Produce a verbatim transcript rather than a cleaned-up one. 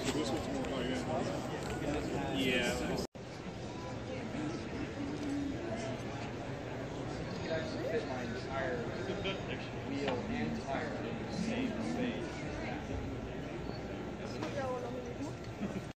This one's more like that. Yeah. It actually fit my entire wheel and tire in the same space.